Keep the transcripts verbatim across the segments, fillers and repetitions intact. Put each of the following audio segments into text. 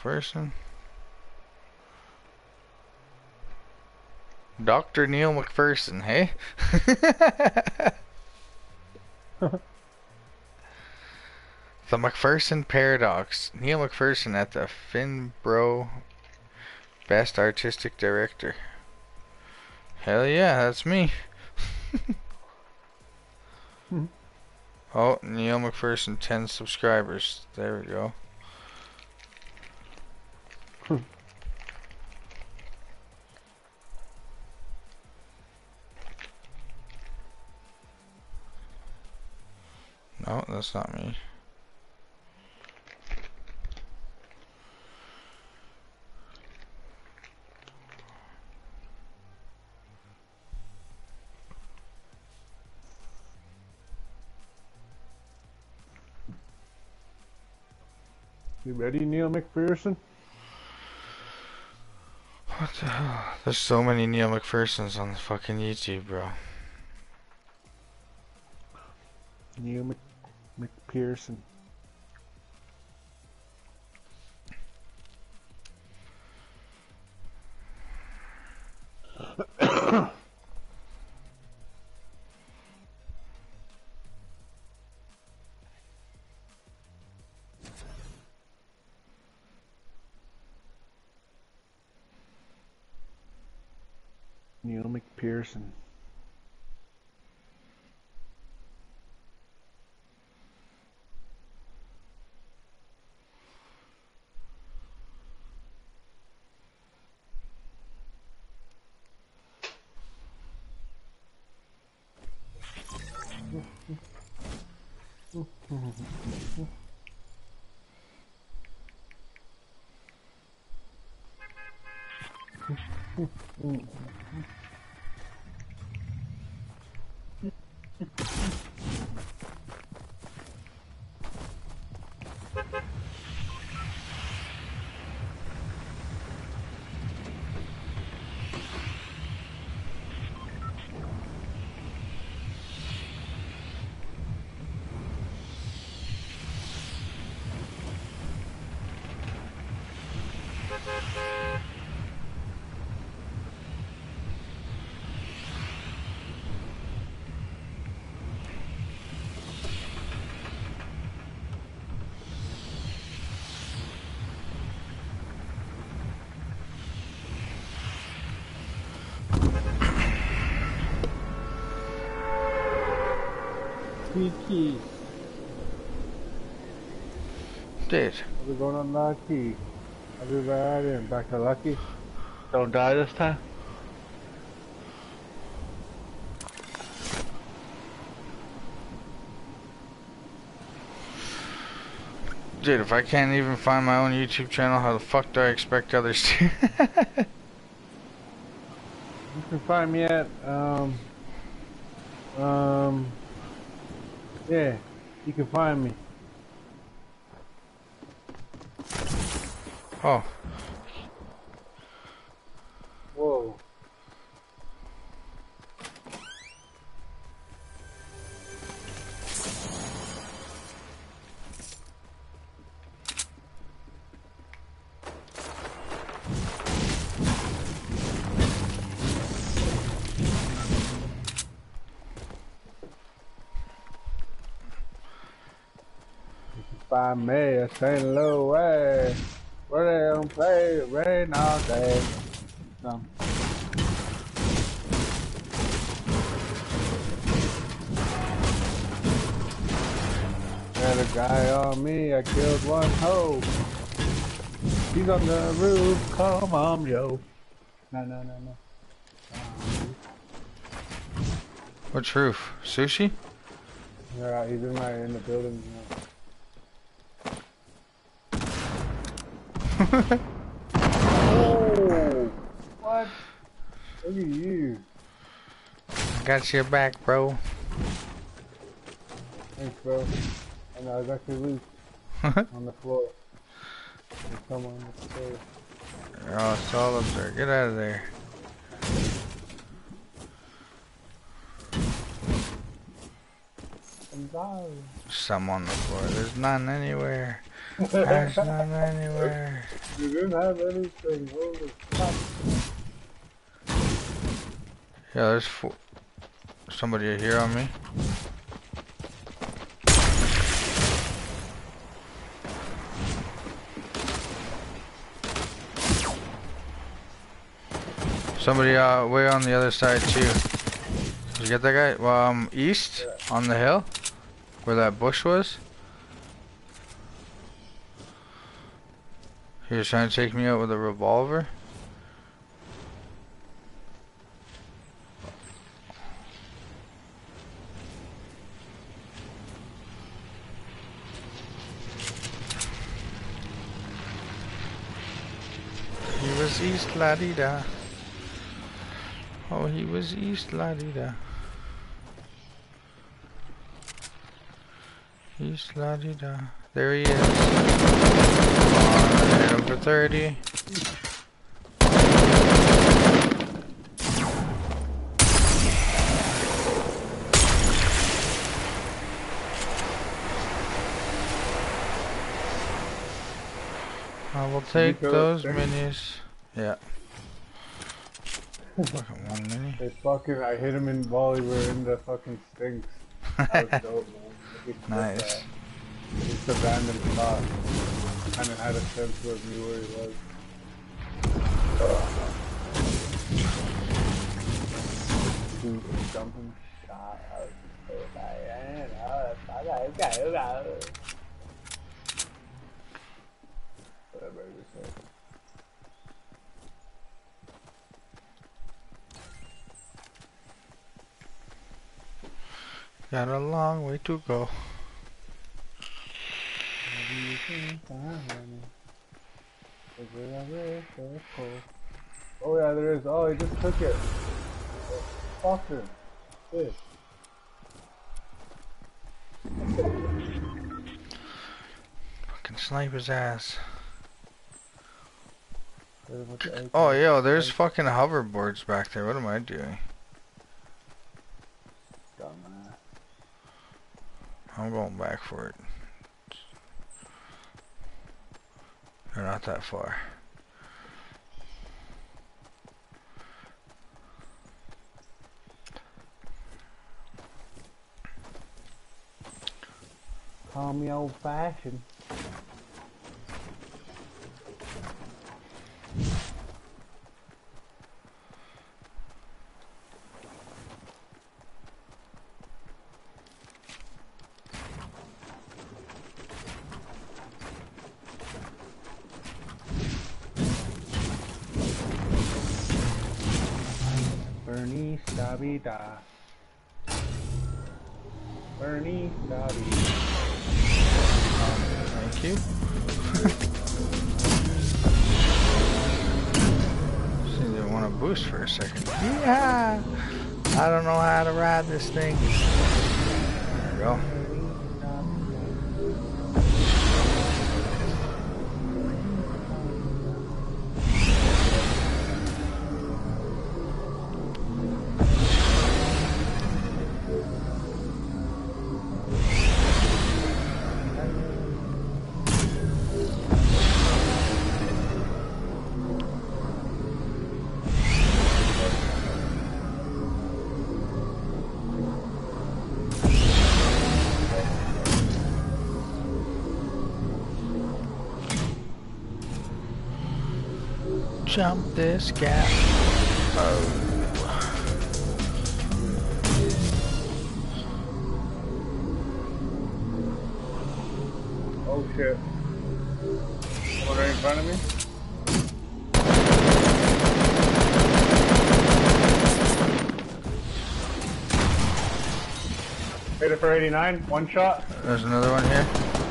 McPherson. Doctor Neil McPherson, hey? The McPherson Paradox. Neil McPherson at the Finbro Best Artistic Director. Hell yeah, that's me. Oh, Neil McPherson, ten subscribers. There we go. No, that's not me. You ready, Neil McPherson? What the hell? There's so many Neil McPhersons on the fucking YouTube, bro. Neil Mc McPherson. Neil McPherson. Key. Dude. We're going on Lucky. I'll be right in. Back to Lucky. Don't die this time. Dude, if I can't even find my own YouTube channel, how the fuck do I expect others to? You can find me at, um, um, yeah, you can find me. Oh. Whoa. Find me a Saint Louis, where they don't play rain all day. Um. Got a guy on me, I killed one hoe. He's on the roof, come on, yo. No, no, no, no. Um, Which roof? Sushi? yeah, he's in my in the building. Yeah. Oh, what? Look at you. Got your back, bro. Thanks, bro. And I got your loot on the floor. There's someone on the stairs. Oh, it's all up there. Get out of there. I'm dying. Some on the floor. There's none anywhere. There's none anywhere. You didn't have anything. Holy fuck. Yeah, there's four. Somebody here on me. Somebody uh, way on the other side too. Did you get that guy? Well, um, east yeah. On the hill, where that bush was. He was trying to take me out with a revolver. He was east la-dee-da. Oh, he was east la-dee-da. East la-dee-da. There he is. On number thirty. I will take those minis. Yeah. Fucking one mini. They fucking, I hit him in while we were in the fucking stinks. That was dope, man. Nice. Just a random spot. Kinda had a sense of knew where he was. Dude, jumping shot. I was just so bad. Okay, okay, okay. Whatever you say. Got a long way to go. Oh yeah, there is. Oh, he just took it. Fuck him. Fish. Fucking snipe his ass. Oh, yo, there's fucking hoverboards back there. What am I doing? I'm going back for it. They're not that far. Call me old fashioned. Bernie Stabby Da. Bernie Stabby. Thank you. See, they want to boost for a second. Yeah! I don't know how to ride this thing. There we go. Jump this gap. Oh. Oh shit. Someone right in front of me? Hit it for eighty-nine, one shot. There's another one here.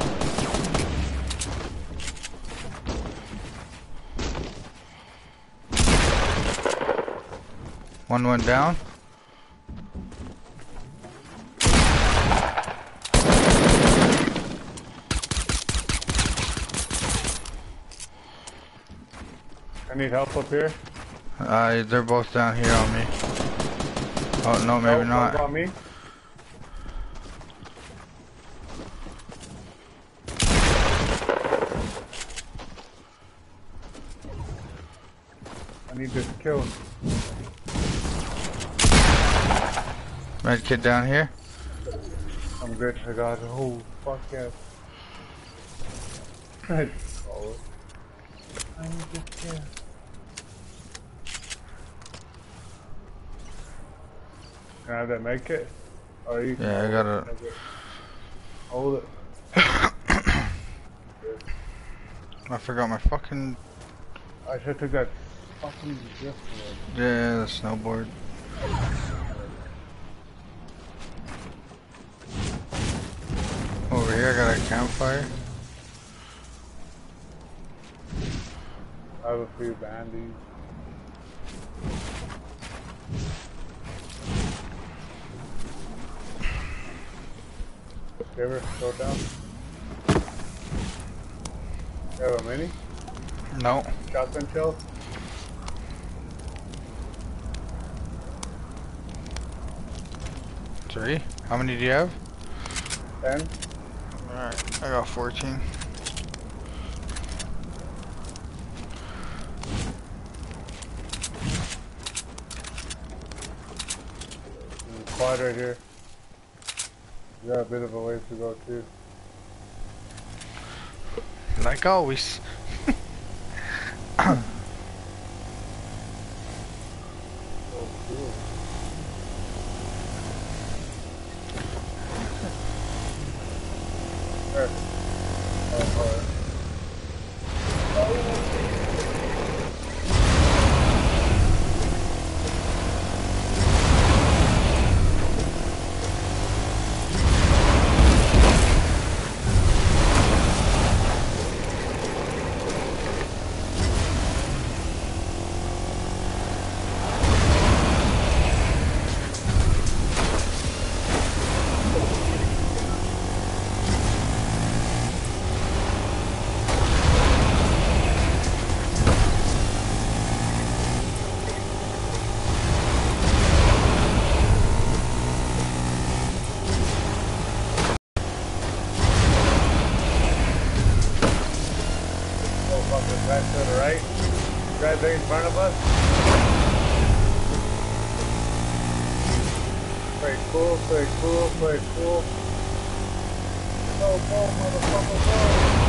One went down. I need help up here. Uh, they're both down here on me. Oh no, maybe oh, not. On me. I need this kill. Med kit down here. I'm good. I got a whole fuck yes. I need this kill. Can I have that med kit? Or you can Yeah, I got it. Hold it. I forgot my fucking. I should have that fucking gift. Yeah, the snowboard. Over here, I got a campfire. I have a few bandies. Ever go down? You have a mini? No. Shotgun shell? Three? How many do you have? Ten? Alright, I got fourteen. There's a quad right here. You got a bit of a ways to go too. Like always. Oh, cool. There. Oh, alright. Right to the right. Right there in front of us. Play cool, play cool, play cool. Go, go, motherfucker, go.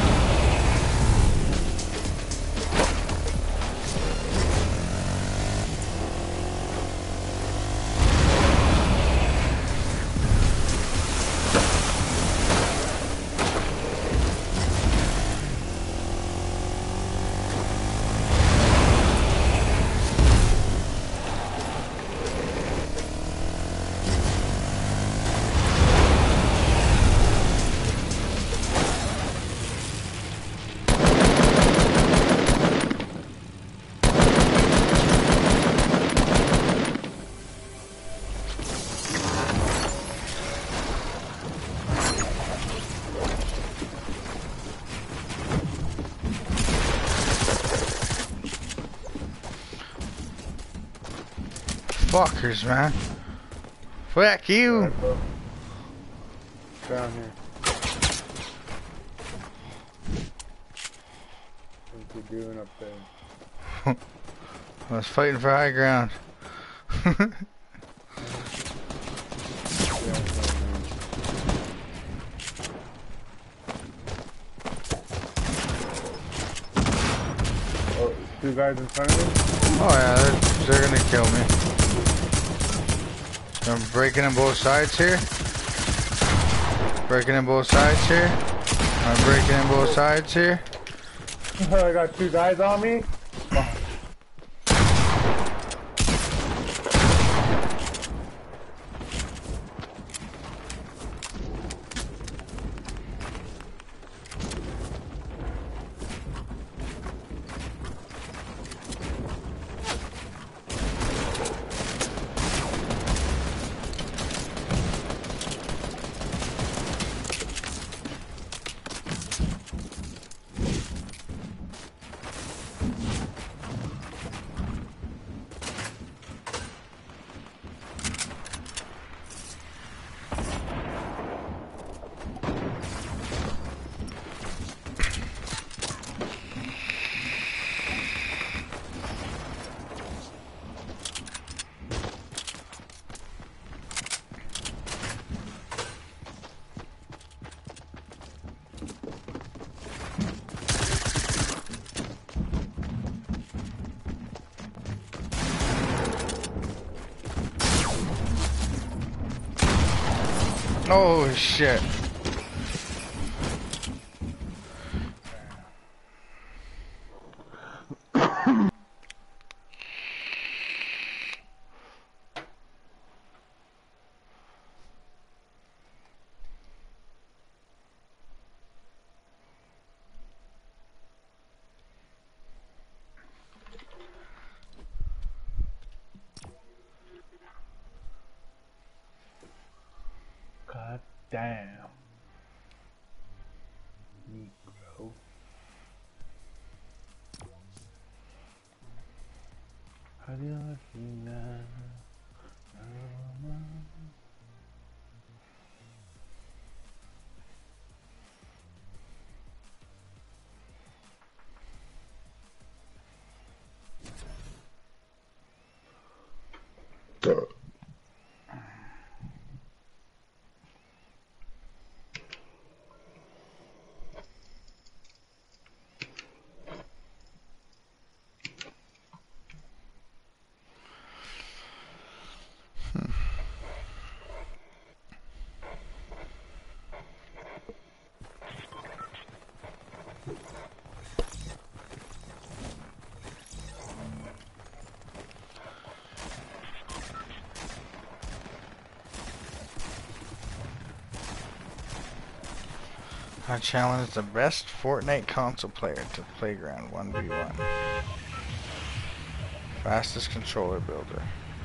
Fuckers, man. Fuck you. Right, bro. Down here. What's he doing up there? I was fighting for high ground. Oh, two guys in front of me? Oh yeah, they're, they're gonna kill me. I'm breaking on both sides here. Breaking on both sides here. I'm breaking on both sides here. I got two guys on me. Oh shit. God damn. Negro. How do you like me now? I challenge the best Fortnite console player to Playground one v one. Fastest controller builder.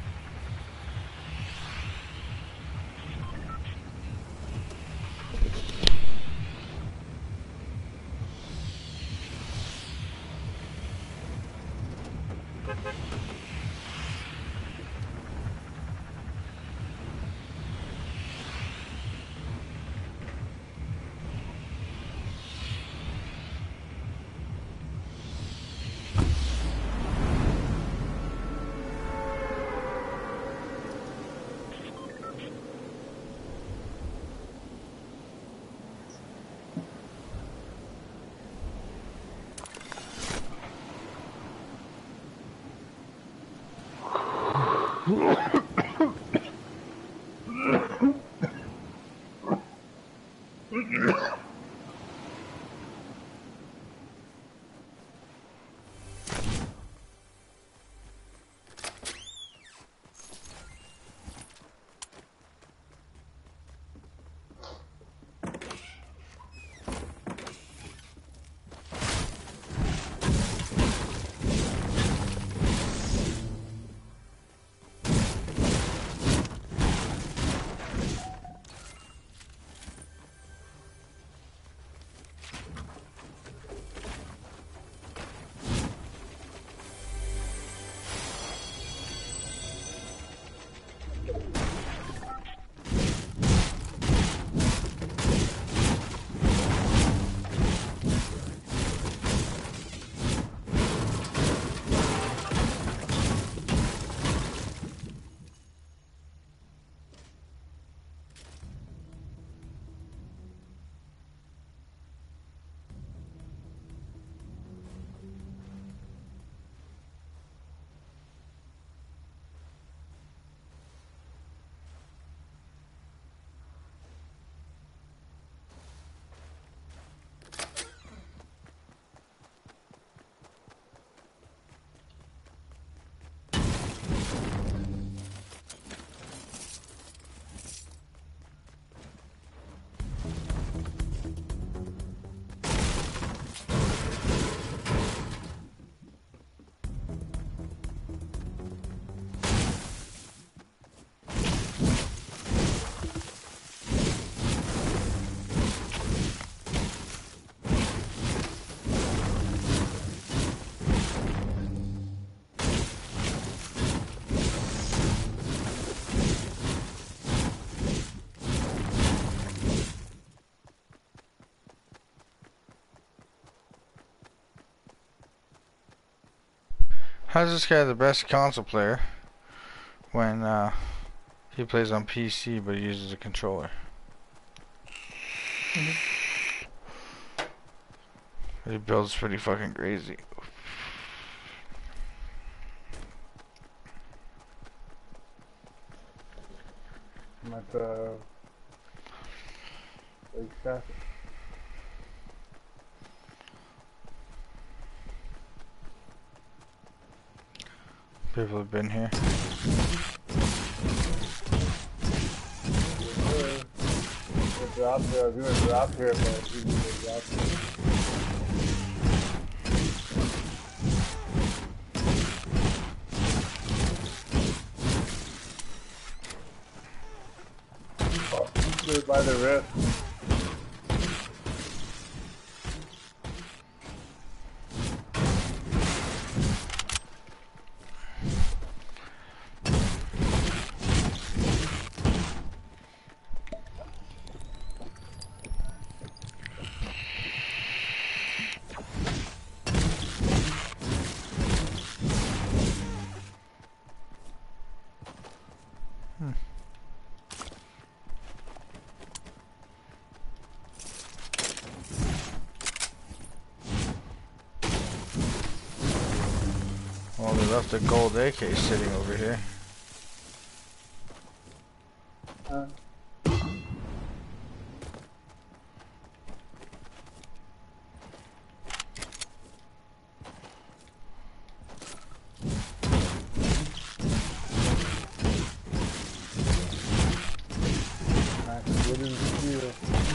How's this guy the best console player when uh, he plays on P C but he uses a controller? Mm-hmm. He builds pretty fucking crazy. I'm at the Exactly. People have been here. We'll drop here. I was gonna drop here, but it's easy to drop here. Oh, by the rift. Well, they left a gold A K sitting over here. Uh. Wooden steel.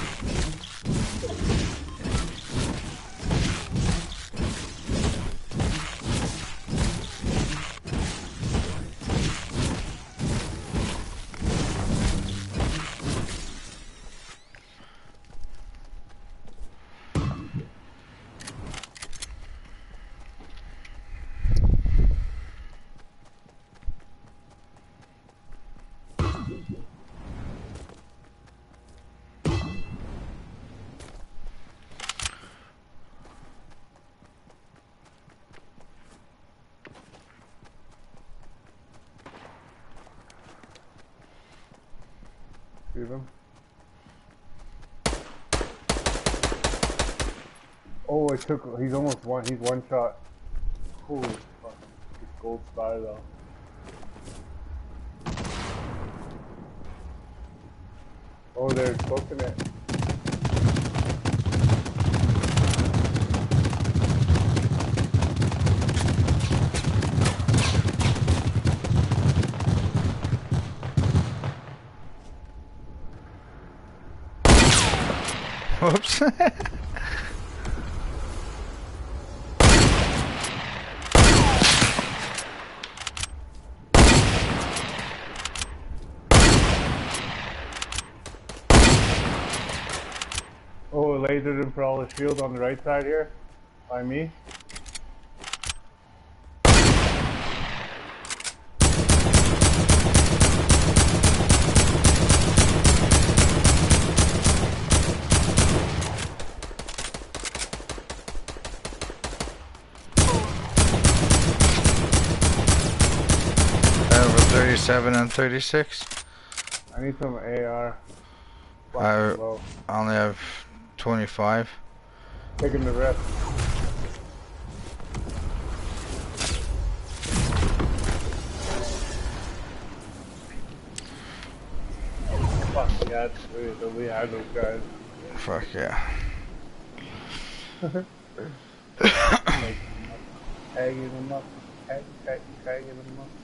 See them? Oh, I took. He's almost one. He's one shot. Holy fuck! This gold star though. Oh, they're smoking it. Whoops. Oh, lasered him for all the shield on the right side here. By me. thirty-seven and thirty-six. I need some A R. I Low. only have twenty-five. Taking the rest. Fuck yeah, we, we had those guys. Fuck yeah. Tagging them up. Tag, tag, tagging them up.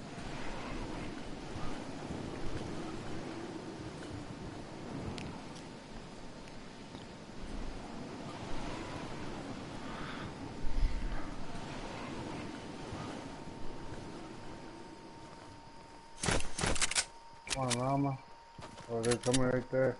Come on, Rama. Oh, they're coming right there.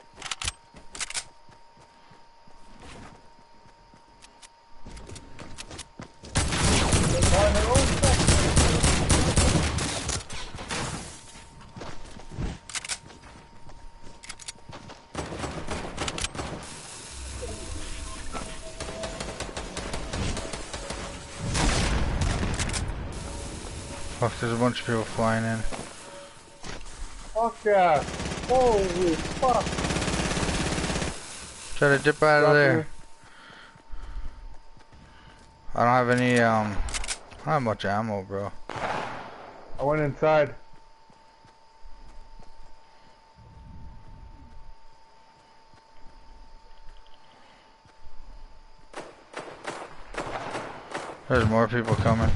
Fuck, there's a bunch of people flying in. Fuck yeah! Holy fuck! Try to dip out of Drop there. here. I don't have any, um, I don't have much ammo, bro. I went inside. There's more people coming.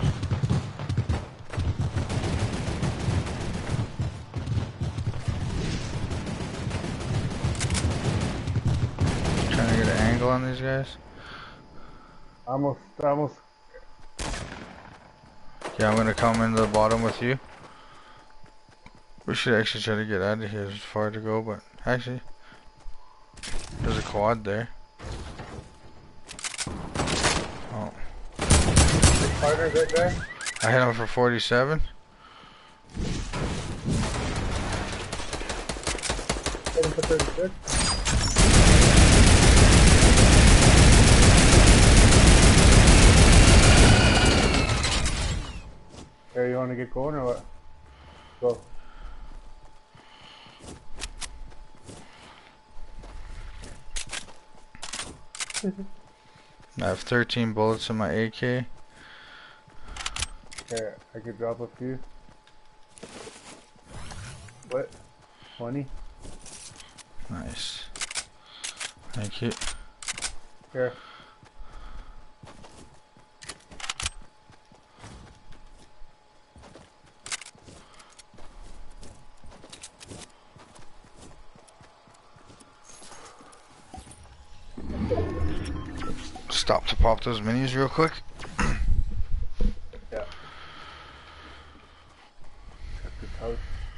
Trying to get an angle on these guys. Almost, almost. Yeah, I'm gonna come into the bottom with you. We should actually try to get out of here. There's far to go, but actually, there's a quad there. Oh. Partner, that guy? I hit him for forty-seven. Hit him for thirty-six. Here, you want to get going or what? Go. I have thirteen bullets in my A K. Here, I could drop a few. What? twenty? Nice. Thank you. Here. Stop to pop those minis real quick. Yeah. Check this house.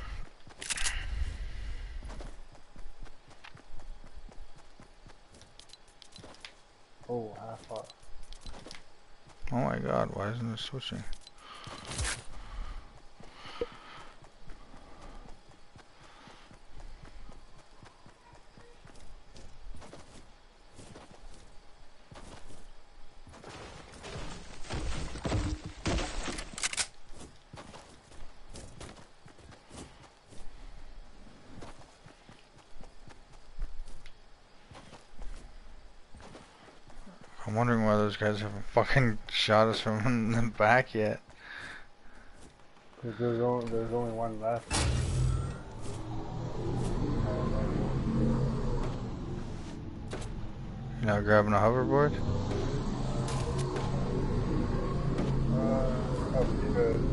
Oh, half off. Oh my god, why isn't it switching? I'm wondering why those guys haven't fucking shot us from the back yet. Cause there's only, there's only one left. You know, grabbing a hoverboard? Uh, probably good.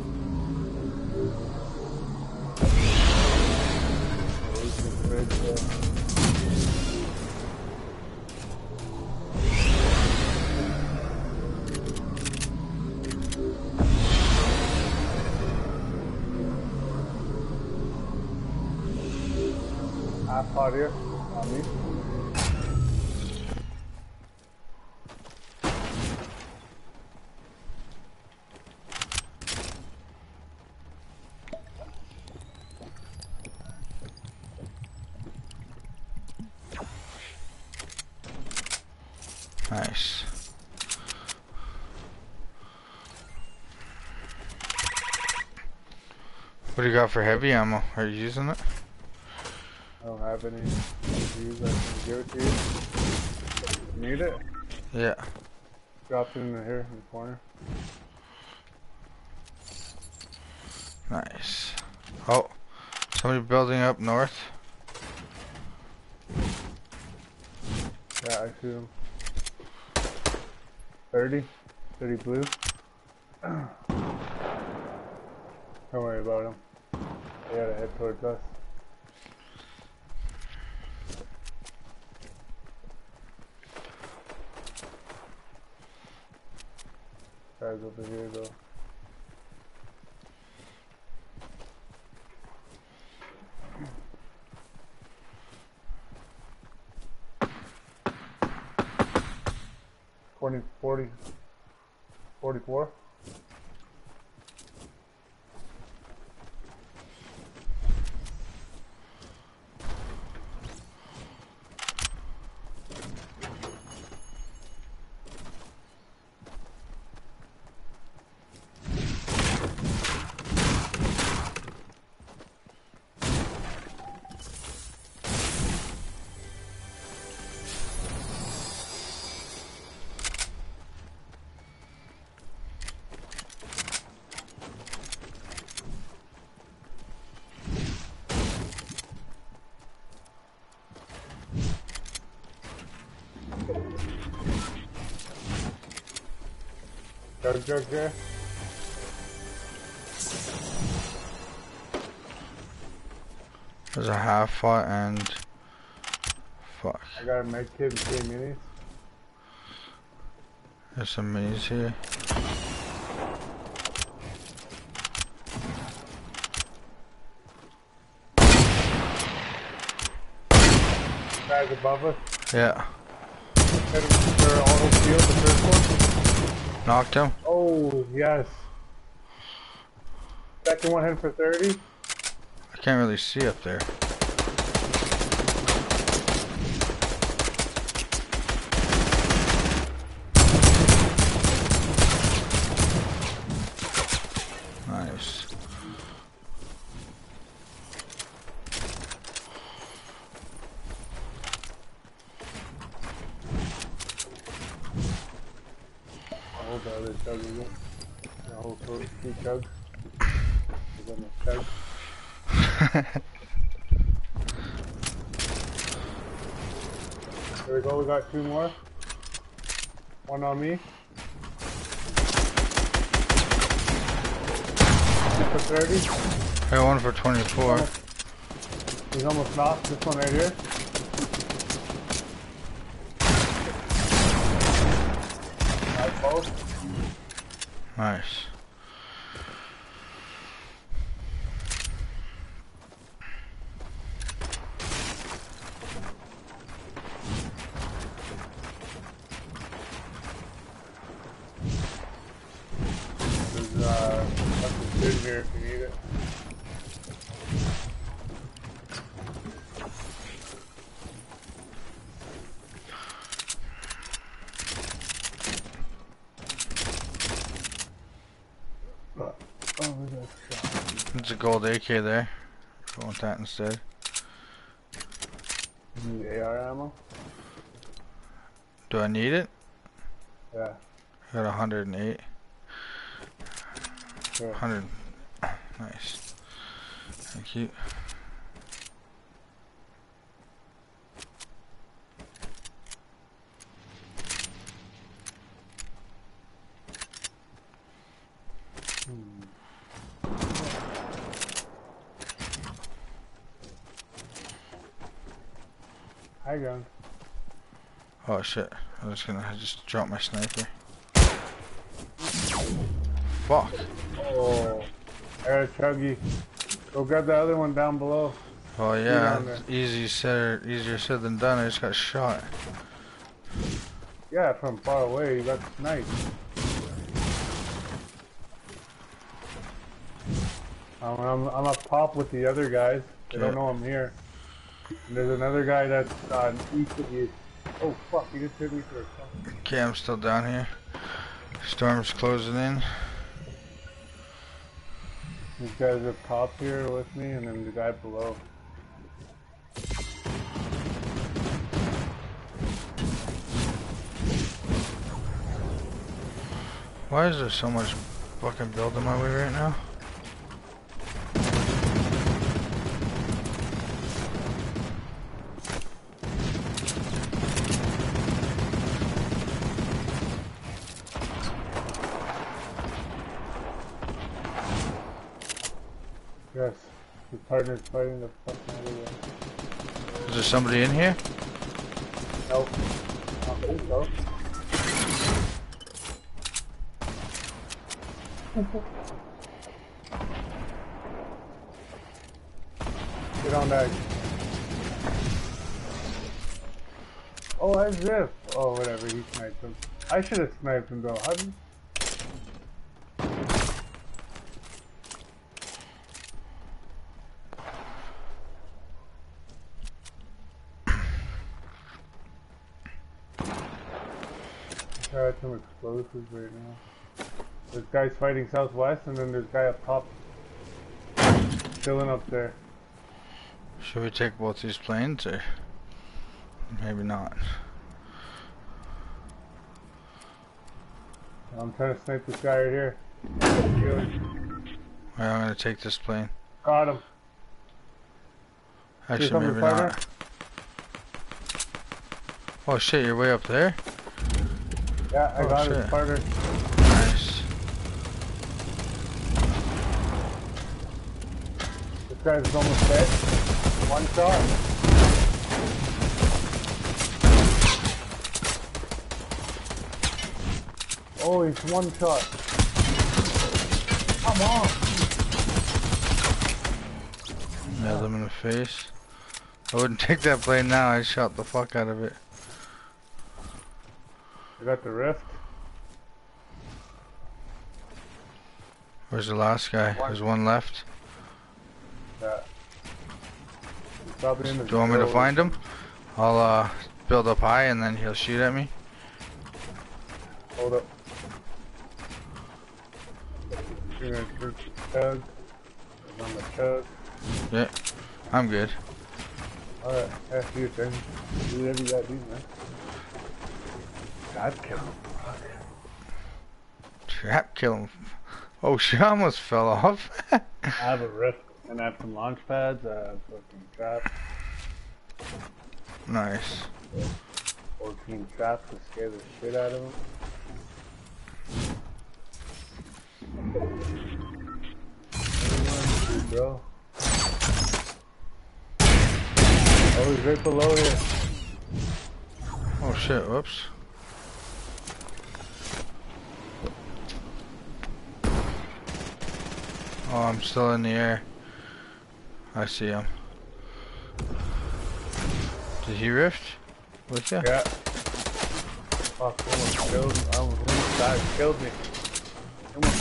Out here on me. Nice. What do you got for heavy ammo? Are you using it? I don't have any to use. I can give it to you. You need it? Yeah. Drop it in here in the corner. Nice. Oh, somebody building up north. Yeah, I see him. thirty. thirty blue. Don't worry about him. They gotta head towards us. Guys over here though. Twenty, forty, forty-four. Jug jug there. There's a half pot and fuck. I got a med kit and three minis. There's some minis here. Guys above us. Yeah. Hit him for all his shield, the first one. Knocked him. Oh, yes. Second one hit for thirty. I can't really see up there. Nice. Hold the other chug again. The whole two chugs. Is in the chug. There we go, we got two more. One on me. Two for thirty. Hey, one for twenty-four. He's almost knocked. This one right here. Nice both. Nice. There's uh, something good here if you need it. Oh, we got shot. There's a gold A K there. Go with that instead. You need A R ammo? Do I need it? Yeah. I got one hundred eight. Sure. one hundred. Nice. Thank you. Hmm. High ground. Oh shit. I was gonna I just drop my sniper. Fuck. Oh, I got a chuggy. Go grab the other one down below. Oh down yeah, there. easy said, easier said than done. I just got shot. Yeah, from far away, you got sniped. Um, I'm, I'm up top with the other guys. They Yeah. don't know I'm here. And there's another guy that's uh, east of you. Oh fuck, he just hit me for a second. Okay, I'm still down here. Storm's closing in. These guys up top here with me, and then the guy below. Why is there so much fucking build in my way right now? Yes, the partner's fighting the fucking other guy. Is there somebody in here? Nope. I don't think so. Get on that. Oh, that's this. Oh, whatever. He sniped him. I should have sniped him though. How did? I got some explosives right now. There's guys fighting southwest, and then there's a guy up top chilling up there. Should we take both these planes or maybe not? I'm trying to snipe this guy right here. Kill him. Well, I'm gonna take this plane. Got him. Actually, something maybe fighter? not. Oh shit, you're way up there? Yeah, I Oh, got shit. his partner. Nice. This guy's almost dead. One shot. Oh, he's one shot. Come on. Nailed him in the face. I wouldn't take that plane now. I shot the fuck out of it. I got the rift. Where's the last guy? One. There's one left. Yeah. Probably in the Do you want me to find him? I'll uh, build up high and then he'll shoot at me. Hold up. You're gonna shoot the tug. On the tug. Yeah, I'm good. Alright, after your turn. Do whatever you gotta do, man. God kill him. Trap kill him. Oh shit, I almost fell off. I have a rift and I have some launch pads. I have fucking traps. Nice. fourteen traps to scare the shit out of them. Bro. Oh, he's right below here. Oh shit, whoops. Oh, I'm still in the air. I see him. Did he rift with you? Yeah. Fuck, almost killed me. I almost almost died. Killed me. Almost,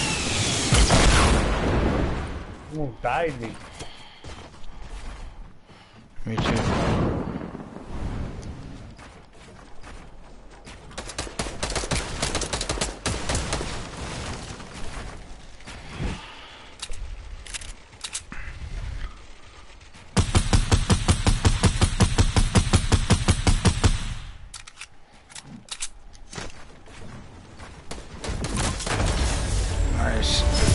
almost died me. Me too. Nice.